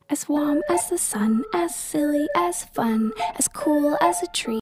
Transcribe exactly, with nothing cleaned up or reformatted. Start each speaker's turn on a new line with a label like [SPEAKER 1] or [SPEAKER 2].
[SPEAKER 1] As warm as the sun, as silly as fun, as cool as a tree.